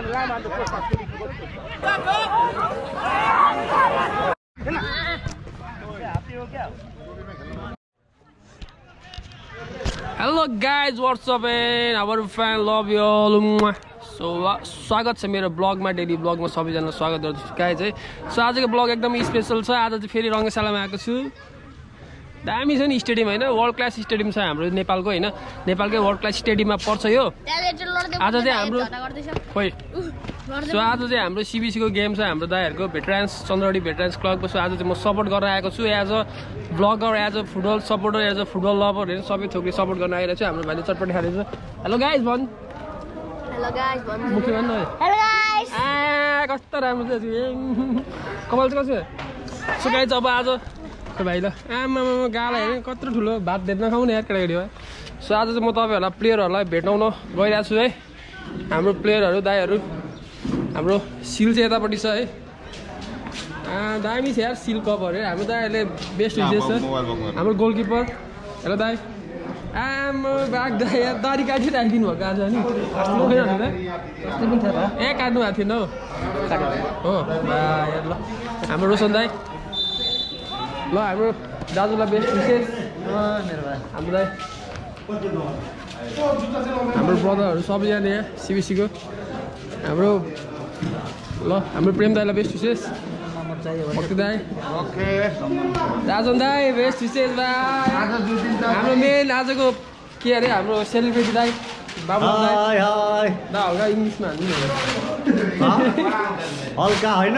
Hello guys, what's up man? Our fan love you all. So स्वागत छ मेरो ब्लगमा daily ब्लगमा सबैजना स्वागत गर्छु गाइज है। सो आजको ब्लग एकदमै स्पेशल छ। आज चाहिँ फेरि रङ्गशालामा आएको छु। दामी छ नि स्टेडियम हैन, वर्ल्ड क्लास स्टेडियम छ हाम्रो नेपालको हैन, नेपालकै वर्ल्ड क्लास स्टेडियममा पर्छ यो। आज चाहिँ हाम्रो खोइ सो आज चाहिँ हाम्रो सीबीसी को गेम छ, हाम्रो दाइहरुको भेटरान्स चन्द्रडी भेटरान्स क्लबको। सो आज चाहिँ म सपोर्ट गर्न आएको छु as a blogger, as a football supporter, as a football lover हैन, सबै थोकले सपोर्ट गर्न आइरहेको छु। हाम्रो भाइले चटपटी खाँदैछ। हेलो गाइज भन। हेलो गाइस भन्नु। मुखी भन्नु है। Hello guys. कस्तो राम्रो छ कपाल चाहिँ कसो। सो गाइज अब आज खै भाइ ल आमा गाला हेर्नु कत्रो ठुलो भात भेट्न खाउने यार केटाकेटी हो। सो आज चाहिँ म तपाईहरुलाई प्लेयरहरुलाई भेटाउन गइरहेको छु है। हाम्रो प्लेयरहरु दाइहरु हाम्रो सिल चाहिँ यतापट्टि छ है। दामी छ यार सिल कपहरु। हाम्रो दाइहरुले बेस्ट विशेष छ। हाम्रो गोलकिपर हेलो दाइ। बाघ दाइ यार दारी काटी राखिदिनु भएको आज नि। ए काट्नु भएको थिएन हो यार। ल हाम्रो रोशन दाइ, ल हाम्रो दाजुलाई बेस्ट विशेष। हाम्रो दाइ हाम्रो ब्रदरहरू सबैजना यहाँ सीबीसी को। हाम्रो ल हाम्रो प्रेम दाइलाई बेस्ट विशेष। भक्ति दाइ राजन दाइ बेस्ट विशेष दाइ। हाम्रो मेन आजको के अरे हाम्रो सेलिब्रेटी दाइ बाबु दाइ। दा हल्का इङ्ग्लिसमा हल्का होइन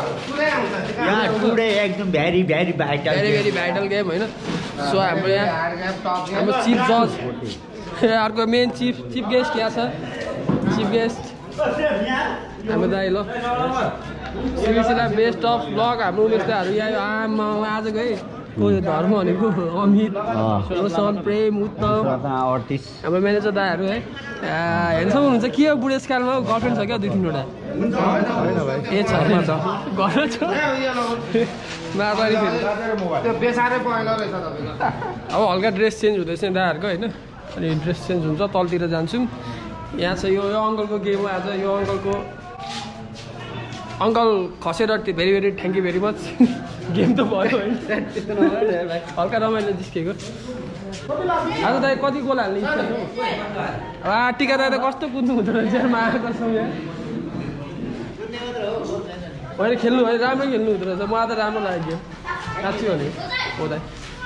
एकदम very very vital, very very vital game होइन। सो हाम्रो यहाँ हाम्रो चिफ जज अर्को मेन चिफ गेस्ट यहाँ छ। चिफ गेस्ट हाम्रो दाइ ल सीबीसीलाई बेस्ट अफ लक। हाम्रो उमेश दाइहरू यहाँ आमा आजको है को धर्म भनेको अमित रोशन प्रेम उत्तम हाम्रो म्यानेजर दाइहरू है। हेर्नु सक्नुहुन्छ के हो बुढेसकालमा गर्लफ्रेन्ड छ क्या 2-3वटा ए छ घर छ मातारी फेरि अब हल्का ड्रेस चेन्ज हुँदैछ दाइहरूको होइन। अनि ड्रेस चेन्ज हुन्छ तलतिर जान्छौँ। यहाँ छ यो अङ्कलको गेम हो आज। यो अङ्कल खसेर very very thank you very much. Game त भयो होइन हल्का रमाइलो जिस्केको। आज दाइ कति गोल हाल्ने इच्छा छ? टिका दाइ त कस्तो कुद्नु हुँदो रहेछ होइन खेल्नु है राम्रो खेल्नु हुँदो रहेछ। मलाई त राम्रो लाग्यो गेम साँच्ची भने हो दाइ।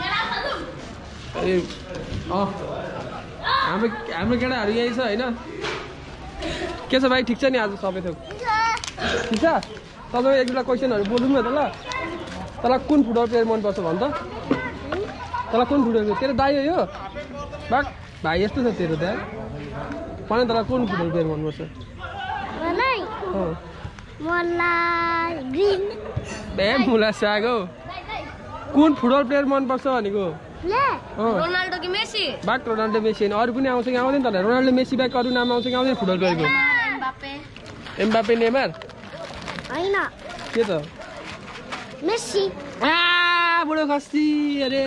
हाम्रो केटाहरू यही छ होइन। के छ भाइ ठिक छ नि आज सबै थोक ठिक छ? तपाईँ एक दुईवटा क्वेसनहरू बोलौँ न त ल। तँलाई कुन फुटबल प्लेयर मनपर्छ भन् त? तँलाई कुन फुटबल प्लेयर? तेरो दाइ हो यो बाक भाइ यस्तो छ तेरो दाइ। भने तँलाई कुन फुटबल प्लेयर मनपर्छ? मुला साग हौ। कुन फुटबल प्लेयर मनपर्छ भनेको? रोनाल्डो कि मेसी? बाक रोनाल्डो मेसी होइन अरू पनि आउँछ कि आउँदैन त? रोनाल्डो मेसी बाहेक अरू नाम आउँछ कि आउँदैन फुटबल प्लेयरको? एम्बापे नेमार हैन के त? मेसी। बुढो खस्ती अरे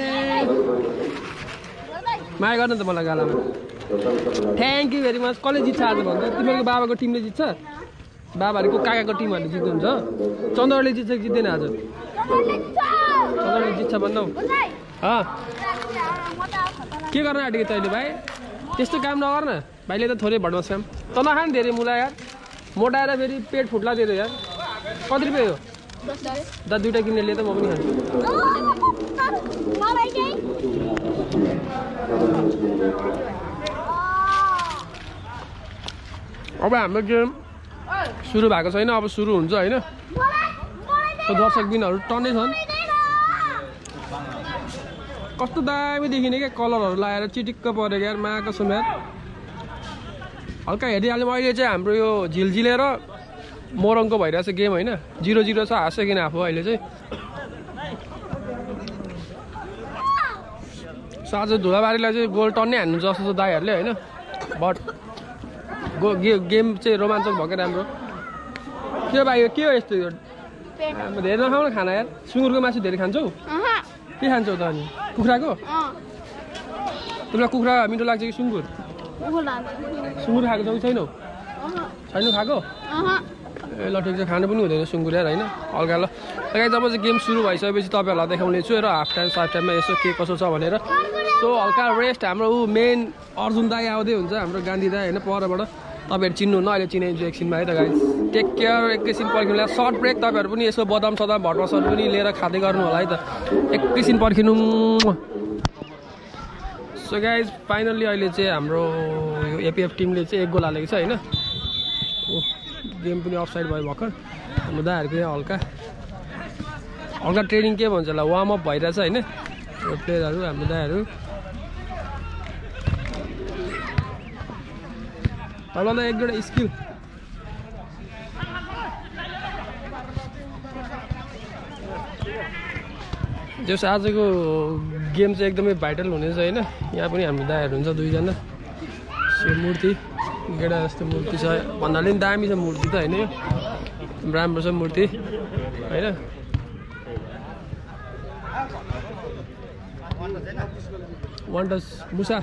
माया गर्न त मलाई गालामा। Thank you very much. कसले जित्छ आज भन्छ? तिमीहरूको बाबाको टिमले जित्छ? बाबाहरूको काकाको टिमहरूले जित्नुहुन्छ? चन्द्रले जित्छ कि जित्दैन आज? चन्द्रले जित्छ भन्नु के गर्न आँटेको तैँले भाइ? त्यस्तो काम नगर न भाइले त थोरै भड्मास काम त नखा नि धेरै मुला यार। मोटाएर फेरि पेट फुट्ला तेरो यार। कति रुपियाँ हो? 10 दुईवटा किनेर लिए त म पनि खान्छु। अब हाम्रो गेम सुरु भएको छैन, अब सुरु हुन्छ होइन। दर्शकबिनहरू टन्नै छन्। कस्तो दामी देखिने क्या कलरहरू लगाएर चिटिक्क परेको यार माको सुमेर हल्का हेरिहाल्यौँ। अहिले चाहिँ हाम्रो यो झिलझिले र मोरङको भइरहेछ गेम होइन। 0-0 छ। हाँस्यो किन आफू अहिले चाहिँ। आज धुलाबारीलाई चाहिँ गोल टन्नै हान्नु जस्तो छ दाइहरूले होइन। बट गेम चाहिँ रोमाञ्चक भएको राम्रो। के भाइ के हो यस्तो? धेरै नखाऊ न खाना यार। सुँगुरको मासु धेरै खान्छौ? के खान्छौ त अनि? कुखुराको? तिमीलाई कुखुरा मिठो लाग्छ कि सुँगुर? सुँगुर खाएको छौ कि छैनौ? छैन खाएको ए ल ठिक छ खानु पनि हुँदैन सुँगुर यार होइन हल्का ल गाइज जब चाहिँ गेम सुरु भइसकेपछि तपाईँहरूलाई देखाउने छु र हाफ टाइम साफ टाइममा यसो के कसो छ भनेर सो हल्का रेस्ट हाम्रो ऊ मेन अर्जुन दाई आउँदै हुन्छ हाम्रो गान्धी दाई होइन परबाट तपाईँहरू चिन्नुहुन्न अहिले चिनाइन्छु एकछिनमा है त गाइज टेक केयर एकैछिन पर्खिनु सर्ट ब्रेक तपाईँहरू पनि यसो बदाम सदाम भटमासहरू पनि लिएर खाँदै गर्नु होला है त एकैछिन पर्खिनु सो गाइज फाइनल्ली अहिले चाहिँ हाम्रो एपिएफ टिमले चाहिँ 1 गोल हालेको छ होइन गेम पनि अफसाइड भयो भर्खर हाम्रो दाइहरूको यहाँ हल्का ट्रेनिङ के भन्छ होला वार्मअप भइरहेछ होइन प्लेयरहरू हाम्रो दाइहरू अब एक दुईवटा स्किल जस आजको गेम चाहिँ एकदमै भाइटल हुनेछ होइन यहाँ पनि हाम्रो दाइहरू हुन्छ 2 जना मूर्ति गेडा जस्तो मूर्ति छ भन्नाले पनि दामी छ मूर्ति त होइन यो राम्रो छ मूर्ति होइन वान टच मुसा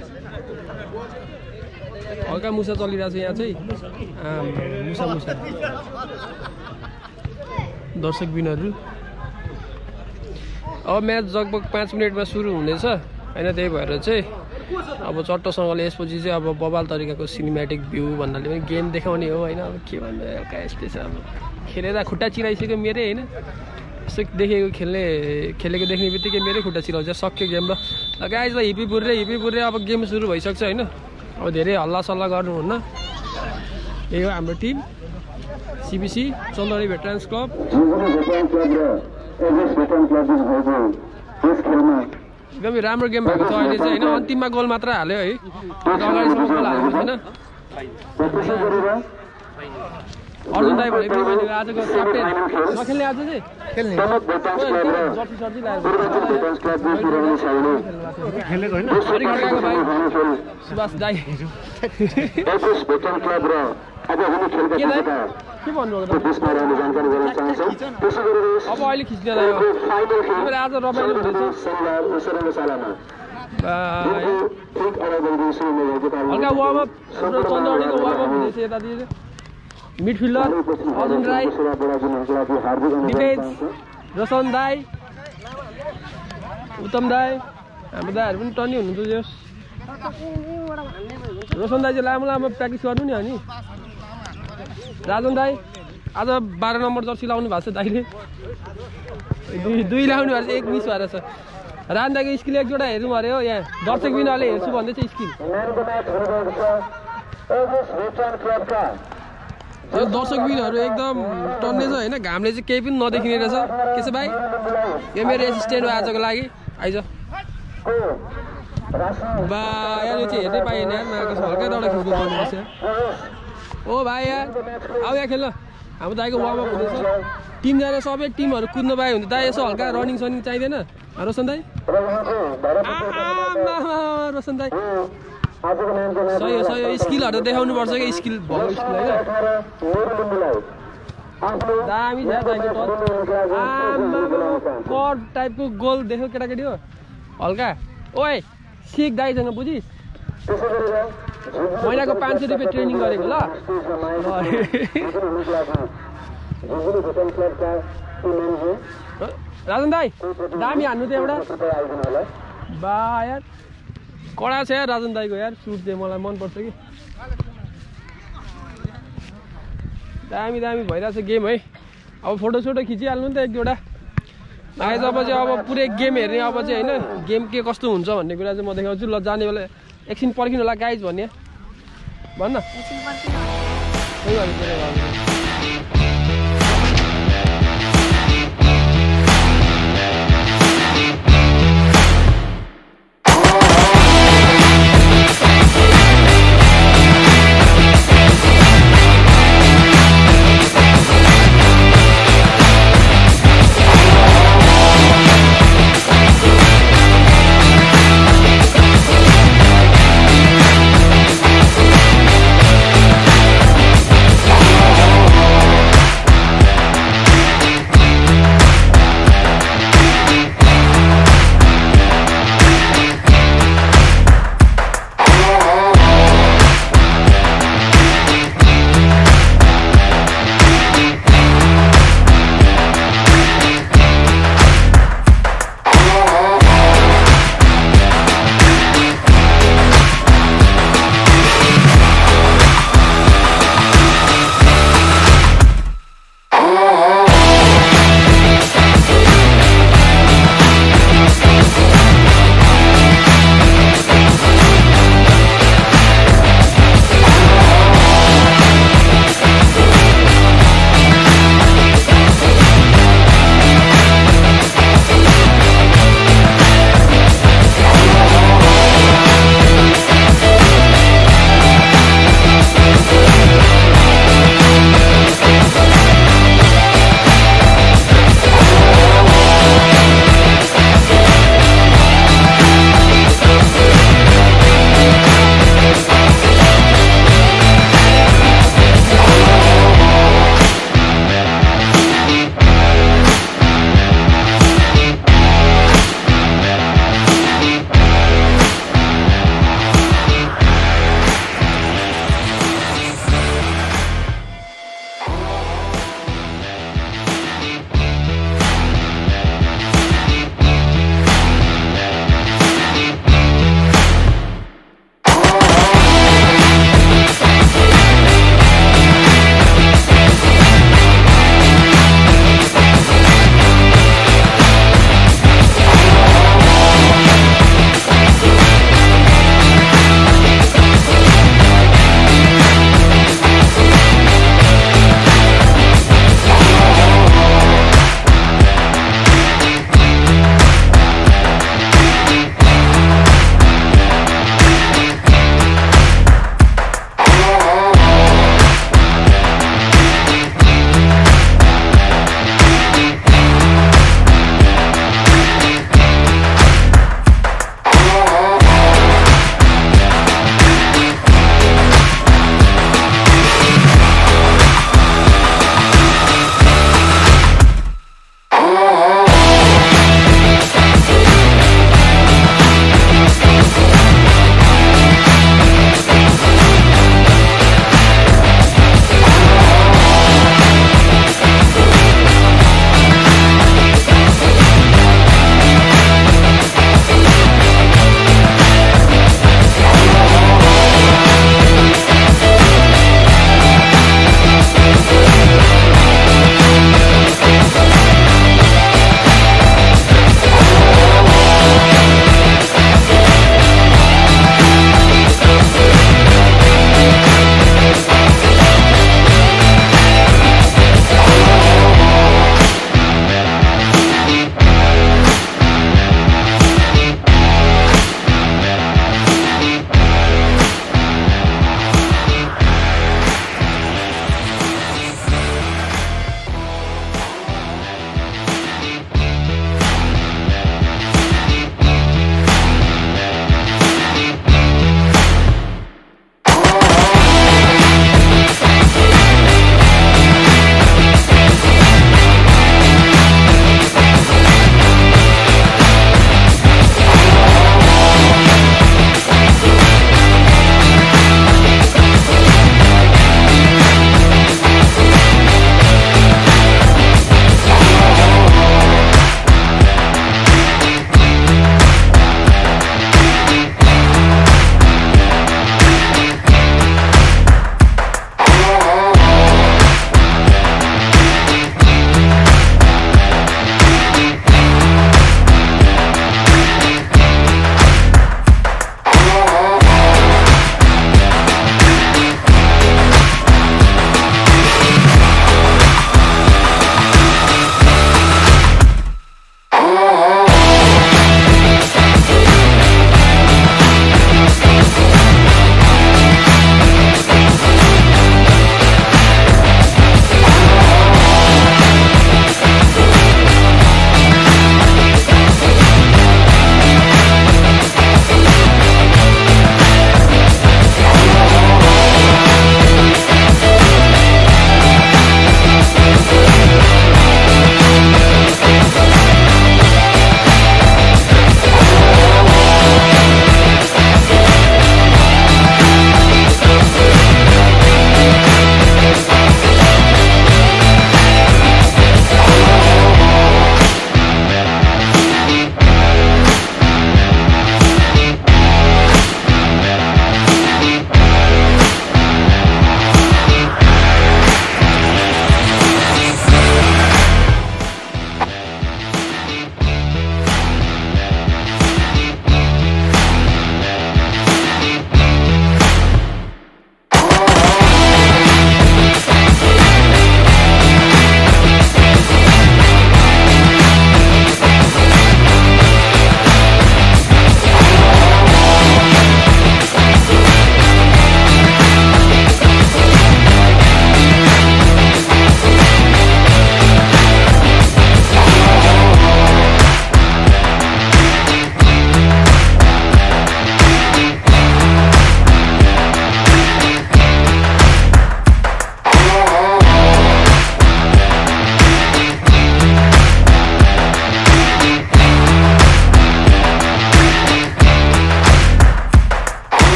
हल्का मुसा चलिरहेको छ यहाँ चाहिँ मुसा दर्शक बिनहरू अब म्याच लगभग 5 मिनटमा सुरु हुनेछ होइन त्यही भएर चाहिँ अब चट्टसँगले यसपछि चाहिँ अब बबाल तरिकाको सिनेमेटिक भ्यू भन्नाले पनि गेम देखाउने हो होइन अब के भन्नु हल्का यस्तै छ अब खेलेर खुट्टा चिराइसक्यो मेरै होइन यसो देखेको खेलेको देख्ने बित्तिकै मेरै खुट्टा चिराउँछ सक्यो गेम ल गाइज ल हिपी पुर्रे अब गेम सुरु भइसक्छ होइन अब धेरै हल्ला सल्लाह गर्नुहुन्न यही हो हाम्रो team CBC Chandauli veterans club एकदमै राम्रो गेम भएको छ अहिले चाहिँ होइन अन्तिममा गोल मात्र हाल्यो है अगाडिसम्म गोल हालेको छैन अर्जुन दाई भनेको मान्छेको आजको क्याप्टेन नखेल्ने आज चाहिँ खेल्ने खेलेको होइन भाइ सुभाष दाई के भन्नुभएको अब अहिले खिच्ने आज रमाइलो हुँदैछ हल्का वार्मअप चन्दौलीको वार्मअप हुँदैछ यतातिर मिडफिल्डर अर्जुन राई डिफेन्स रोशन दाई उत्तम दाई हाम्रो दाईहरू पनि टर्नी हुनुहुन्छ जस रोशन दाई चाहिँ लामो प्र्याक्टिस गर्नु नि अनि राजन दाई आज 12 नम्बर जर्सी लाउनु भएको छ दाइले दुई लाउनु भएको छ 1 मिस भएर छ रान दाईको स्किल एकजोडा हेर्नु अरे हो यहाँ दर्शक बिनाले हेर्छु भन्दैछ स्किल दर्शक बिनहरू एकदम टन्ने छ होइन घामले चाहिँ केही पनि नदेखिने रहेछ के छ भाइ यो मेरो एसिस्टेन्ट हो आजको लागि आइज बा यार यो चाहिँ हेर्नै पाएन यार माको हल्का दौडा खिच्नु पर्नुपर्छ ओ भाइ यार आऊ यहाँ खेल्न हाम्रो दाइको वार्मअप हुँदैछ टिम जाने सबै टिमहरू कुद्नु पाए हुन्छ दाइ यसो हल्का रनिङ सनिङ चाहिँदैन रोशन दाई रोशन दाई सही हो स्किलहरू देखाउनु पर्छ कि स्किल भएको स्किल होइन दामी छ कट टाइपको गोल देख्यो केटाकेटी हो हल्का ओए सिक दाइसँग बुझिस् महिनाको 500 रुपियाँ ट्रेनिङ गरेको ल राजन दाई दामी हान्नु त एउटा बा यार कडा छ यार राजन दाईको यार सुट चाहिँ मलाई मनपर्छ कि दामी भइरहेछ गेम है अब फोटोसोटो खिचिहाल्नु नि त 1-2वटा आएछ अब चाहिँ अब पुरै गेम हेर्ने अब चाहिँ होइन गेम के कस्तो हुन्छ भन्ने कुरा चाहिँ म देखाउँछु ल जाने बेला एकछिन पर्खिनु होला गाइज भन्ने भन्न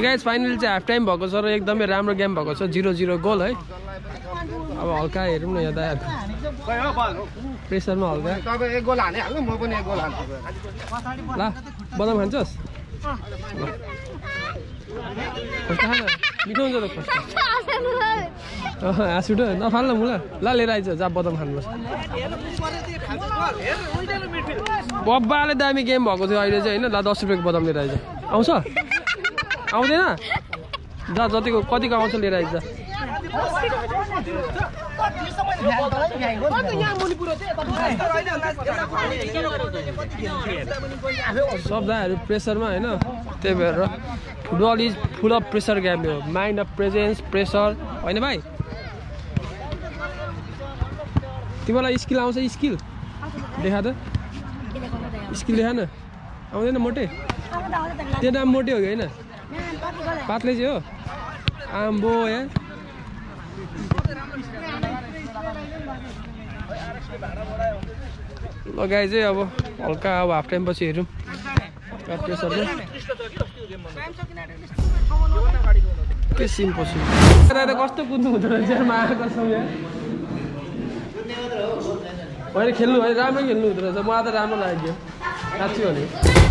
गाइज फाइनली चाहिँ हाफ टाइम भएको छ र एकदमै राम्रो गेम भएको छ 0-0 गोल है अब हल्का हेरौँ न यहाँ दाइहरुको प्रेसरमा हल्का तपाईँ एक गोल हानिहाल्नु म पनि एक गोल हाल्छु ल बदाम खान्छस् खोस्टा खान मिठो हुन्छ त खोस्टा हाँस उठो नफाल न मुला ल लिएर आइज जा बदाम खानुपर्छ बब्बाले दामी गेम भएको थियो अहिले चाहिँ होइन ल 10 रुपियाँको बदाम लिएर आइज आउँछ आउँदैन जा जतिको कतिको आउँछ लिएर आइज सब दाइहरू प्रेसरमा होइन त्यही भएर football is full of pressure game हो माइन्ड अफ प्रेजेन्स प्रेसर होइन भाइ तिमीलाई स्किल आउँछ स्किल देखा त स्किल देखा न आउँदैन मोटे त्यो नाम मोटे हो कि होइन पातले चाहिँ हो आम्बो या लगाइ चाहिँ अब हल्का अब हाफ टाइम पछि हेरौँ के सिम्पल त कस्तो कुद्नु हुँदो रहेछ होइन खेल्नु है राम्रो खेल्नु हुँदो रहेछ मलाई त राम्रो लाग्यो साँच्ची भने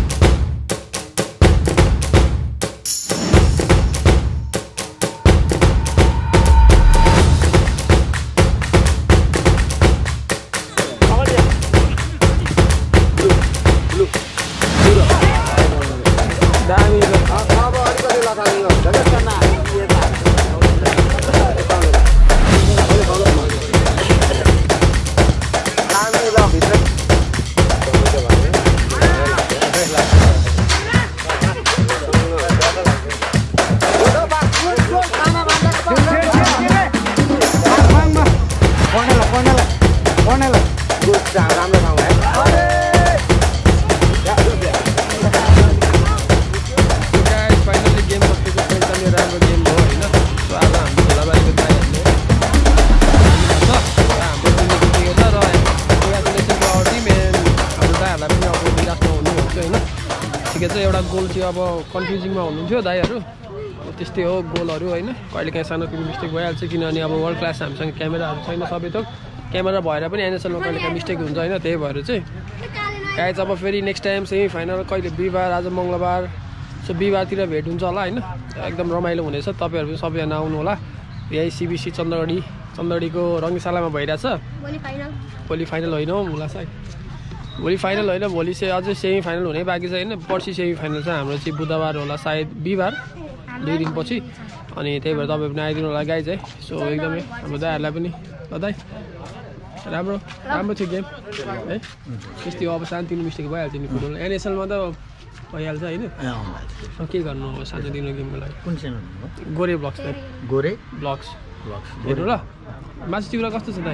एउटा गोल चाहिँ अब कन्फ्युजिङमा हुनुहुन्थ्यो दाइहरू त्यस्तै हो गोलहरू होइन कहिले काहीँ सानो कुनै मिस्टेक भइहाल्छ किनभने अब वर्ल्ड क्लास हामीसँग क्यामेराहरू छैन सबै थोक क्यामेरा भएर पनि एनएसएलमा कहिले काहीँ मिस्टेक हुन्छ होइन त्यही भएर चाहिँ गाइज अब फेरि नेक्स्ट टाइम सेमी फाइनल कहिले बिहिबार आज मङ्गलबार सो बिहिबारतिर भेट हुन्छ होला होइन एकदम रमाइलो हुनेछ तपाईँहरू पनि सबैजना आउनु होला यही सिबिसी चन्दगढीको रङ्गशालामा भइरहेछ भोलि फाइनल होइन होला सायद भोलि फाइनल होइन भोलि चाहिँ अझै सेमी फाइनल हुने बाँकी छ होइन पर्सि सेमी फाइनल चाहिँ हाम्रो चाहिँ बुधबार होला सायद बिहिबार 2 दिनपछि अनि त्यही भएर तपाईँ पनि आइदिनु होला गाइज है सो एकदमै हाम्रो दाइहरूलाई पनि ल दाइ राम्रो थियो गेम है त्यस्तै अब सानोतिनो मिस्टेक भइहाल्छ नि फुटबल एनएसएलमा त भइहाल्छ होइन के गर्नु अब सानोतिनो गेमको लागि कुन च्यानल गोरे ब्लग्स दाइ गोरे ब्लग्स हेर्नु ल मासु चिउरा कस्तो छ दाइ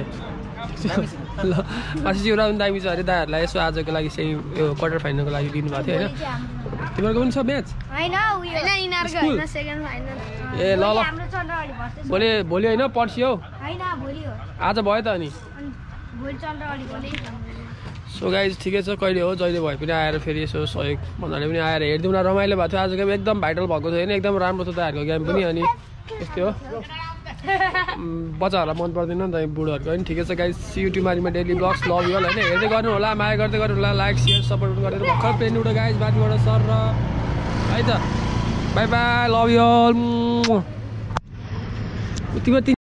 ल मासु चिउरा पनि दामी छ अरे दाइहरूलाई यसो आजको लागि चाहिँ यो क्वार्टर फाइनलको लागि दिनुभएको थियो होइन तिमीहरूको पनि छ म्याच ए ल भोलि होइन पर्सि हौ आज भयो त अनि सो गाइज ठिकै छ कहिले हो जहिले भए पनि आएर फेरि यसो सहयोग भन्नाले पनि आएर हेरिदिउँ न रमाइलो भएको थियो आजको गेम एकदम भाइटल भएको थियो होइन एकदम राम्रो थियो दाइहरूको गेम पनि अनि त्यस्तै हो बच्चाहरूलाई मन पर्दैन नि त बुढोहरूको होइन ठिकै छ गाइज सियु टुमारीमा डेली ब्लग्स लभ यु होइन हेर्दै गर्नु होला माया गर्दै गर्नु होला लाइक सेयर सपोर्ट गरेर भर्खर पेन उठो गाइज बाटीबाट सर र है त बाई बाई लभ यु